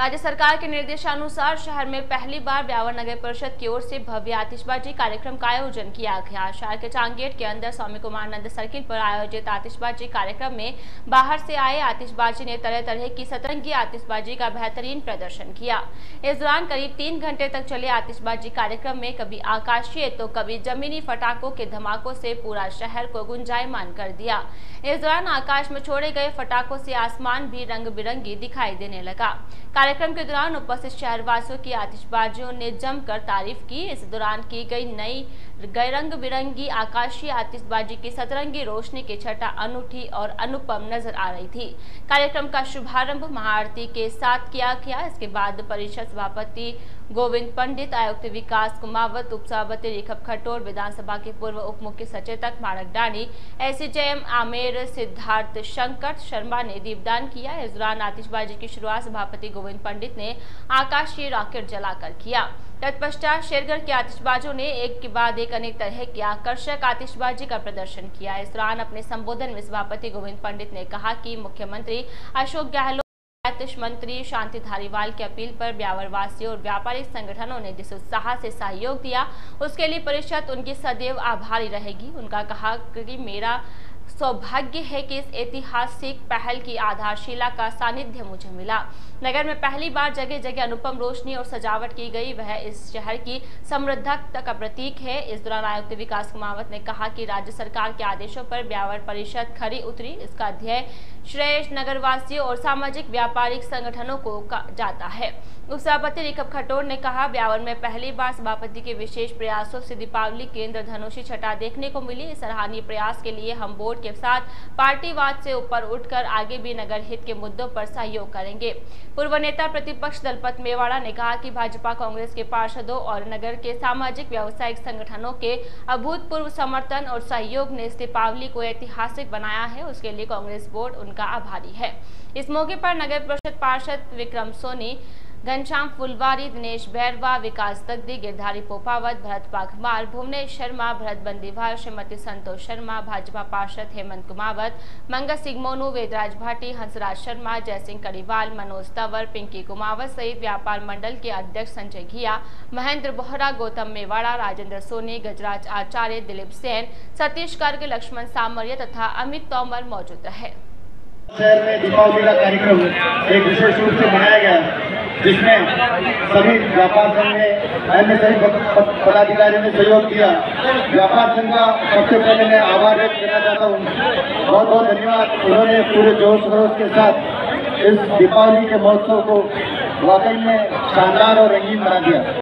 राज्य सरकार के निर्देशानुसार शहर में पहली बार ब्यावर नगर परिषद की ओर से भव्य आतिशबाजी कार्यक्रम का आयोजन किया गया। शहर के चांग गेट के अंदर स्वामी कुमार नंद सर्किल पर आयोजित आतिशबाजी कार्यक्रम में बाहर से आए आतिशबाजी ने तरह तरह की सतरंगी आतिशबाजी का बेहतरीन प्रदर्शन किया। इस दौरान करीब 3 घंटे तक चले आतिशबाजी कार्यक्रम में कभी आकाशीय तो कभी जमीनी फटाकों के धमाकों से पूरा शहर को गुंजायमान कर दिया। इस दौरान आकाश में छोड़े गए फटाकों से आसमान भी रंग बिरंगी दिखाई देने लगा। कार्यक्रम के दौरान उपस्थित शहरवासियों की आतिशबाजियों ने जमकर तारीफ की। इस दौरान की गई नई रंग बिरंगी आकाशीय आतिशबाजी की सतरंगी रोशनी की छटा अनूठी और अनुपम नजर आ रही थी। कार्यक्रम का शुभारंभ महाआरती के साथ किया गया। इसके बाद परिषद सभापति गोविंद पंडित, आयुक्त विकास कुमावत, उपसभापति रेखप खटोर, विधानसभा के पूर्व उप मुख्य सचेतक माणक डानी, एसडीएम आमेर सिद्धार्थ शंकर शर्मा ने दीपदान किया। इस दौरान आतिशबाजी की शुरुआत सभापति गोविंद पंडित ने आकाशीय रॉकेट जलाकर किया। तत्पश्चात शेरगढ़ के आतिशबाजों ने एक के बाद एक अनेक तरह की आकर्षक आतिशबाजी का प्रदर्शन किया। इस दौरान अपने संबोधन में सभापति गोविंद पंडित ने कहा कि मुख्यमंत्री अशोक गहलोत, आतिश मंत्री शांति धारीवाल की अपील पर ब्यावर वासियों और व्यापारिक संगठनों ने जिस उत्साह से सहयोग दिया उसके लिए परिषद उनकी सदैव आभारी रहेगी। उनका कहा कि मेरा सौभाग्य है कि इस ऐतिहासिक पहल की आधारशिला का सानिध्य मुझे मिला। नगर में पहली बार जगह जगह अनुपम रोशनी और सजावट की गई, वह इस शहर की समृद्धता का प्रतीक है। इस दौरान आयुक्त विकास कुमावत ने कहा कि राज्य सरकार के आदेशों पर ब्यावर परिषद खरी उतरी। इसका ध्येय श्रेष्ठ नगरवासियों और सामाजिक व्यापारिक संगठनों को जाता है। उपसभापति रेखप खटोर ने कहा, ब्यावर में पहली बार सभापति के विशेष प्रयासों से दीपावली के इंद्रधनुषी छटा देखने को मिली। इस सराहनीय प्रयास के लिए हम बोर्ड के साथ पार्टीवाद से ऊपर उठकर आगे भी नगर हित के मुद्दों पर सहयोग करेंगे। पूर्व नेता प्रतिपक्ष दलपत मेवाड़ा ने कहा कि भाजपा कांग्रेस के पार्षदों और नगर के सामाजिक व्यावसायिक संगठनों के अभूतपूर्व समर्थन और सहयोग ने इस दीपावली को ऐतिहासिक बनाया है। उसके लिए कांग्रेस बोर्ड उनका आभारी है। इस मौके पर नगर परिषद पार्षद विक्रम सोनी, घनश्याम फुलवारी, दिनेश बैरवा, विकास दग्दी, गिरधारी पोपावत, भरत पाघमार, भुवनेश शर्मा, भरत बंदीवाल, श्रीमती संतोष शर्मा, भाजपा पार्षद हेमंत कुमावत, मंगस सिगमोनू, वेदराज भाटी, हंसराज शर्मा, जयसिंह कड़ीवाल, मनोज तंवर, पिंकी कुमावत सहित व्यापार मंडल के अध्यक्ष संजय घिया, महेंद्र बोहरा, गौतम मेवाड़ा, राजेंद्र सोनी, गजराज आचार्य, दिलीप सेन, सतीश गर्ग, लक्ष्मण सामरिया तथा अमित तोमर मौजूद रहे। शहर में दीपावली का कार्यक्रम एक विशेष रूप से मनाया गया, जिसमें सभी व्यापार संघ ने अन्य सभी पदाधिकारियों ने सहयोग दिया। व्यापार संघ का सबसे पहले मैं आभार व्यक्त करना चाहता हूँ। बहुत बहुत धन्यवाद। उन्होंने पूरे जोश खरोश के साथ इस दीपावली के महोत्सव को वाकई में शानदार और रंगीन बना दिया।